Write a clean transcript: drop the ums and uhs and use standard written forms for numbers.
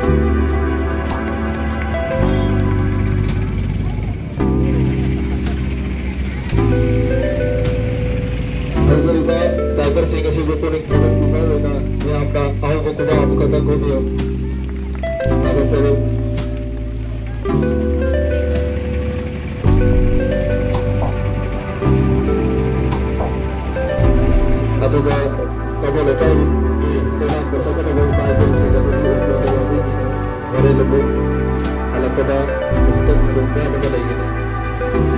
Sih kasih berkunik produk di mana na yang apa aku kuda bukan tak gomio ada sering atau ke kamu lepas di tengah bersama dengan bagian segala untuk ini ada lebih alat pada mesti belum saya ada lagi